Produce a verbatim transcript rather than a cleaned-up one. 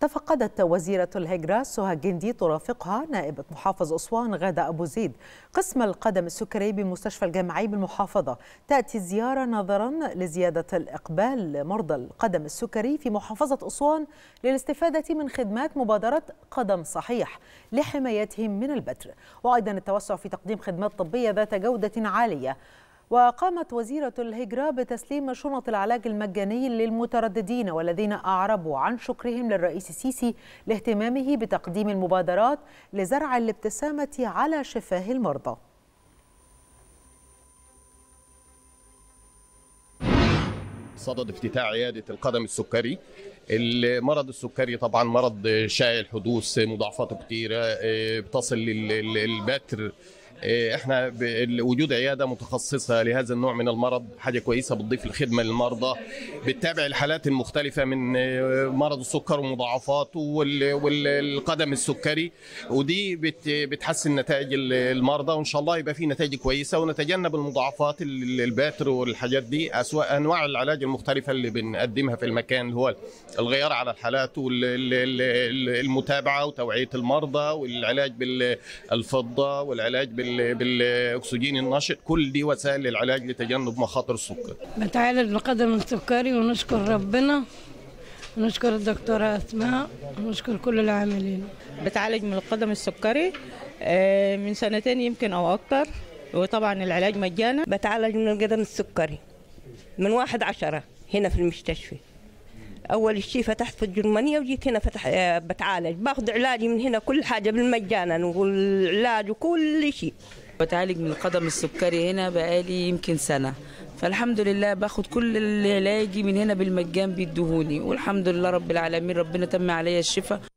تفقدت وزيرة الهجرة سهى جندي ترافقها نائبة محافظ أسوان غادة أبو زيد قسم القدم السكري بمستشفى الجامعي بالمحافظة. تأتي الزيارة نظرا لزيادة الإقبال لمرضى القدم السكري في محافظة أسوان للاستفادة من خدمات مبادرة قدم صحيح لحمايتهم من البتر، وأيضا التوسع في تقديم خدمات طبية ذات جودة عالية. وقامت وزيرة الهجرة بتسليم شنط العلاج المجاني للمترددين والذين أعربوا عن شكرهم للرئيس السيسي لاهتمامه بتقديم المبادرات لزرع الابتسامة على شفاه المرضى. صدد افتتاح عيادة القدم السكري. المرض السكري طبعا مرض شائع الحدوث، مضاعفاته كتيرة بتصل للبتر. احنا وجود عياده متخصصه لهذا النوع من المرض حاجه كويسه، بتضيف الخدمه للمرضى، بتتابع الحالات المختلفه من مرض السكر ومضاعفاته والقدم السكري، ودي بتحسن نتائج المرضى، وان شاء الله يبقى في نتائج كويسه ونتجنب المضاعفات الباتر والحاجات دي. اسواء انواع العلاج المختلفه اللي بنقدمها في المكان اللي هو الغيار على الحالات والمتابعه وتوعيه المرضى والعلاج بالفضه والعلاج بال بالاكسجين النشط، كل دي وسائل للعلاج لتجنب مخاطر السكر. بتعالج بالقدم السكري ونشكر ربنا ونشكر الدكتوره اسماء ونشكر كل العاملين. بتعالج من القدم السكري من سنتين يمكن او اكتر، وطبعا العلاج مجانا. بتعالج من القدم السكري من واحد عشرة هنا في المستشفى. اول شيء فتحت في الجرمانيه وجيت هنا فتح بتعالج، باخذ علاجي من هنا كل حاجه بالمجانا والعلاج وكل شيء. بتعالج من القدم السكري هنا بقالي يمكن سنه، فالحمد لله باخد كل علاجي من هنا بالمجان بيدوهوني، والحمد لله رب العالمين ربنا تم عليا الشفاء.